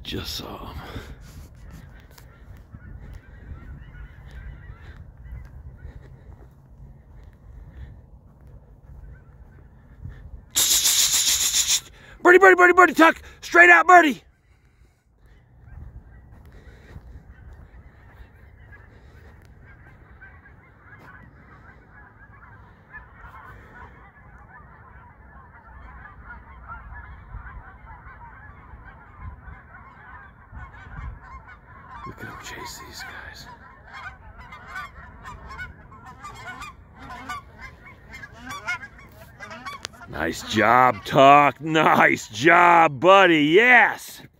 Just saw him. Birdie, birdie, birdie, birdie, tuck. Straight out, birdie. Look at him chase these guys. Nice job, Tuck. Nice job, buddy. Yes.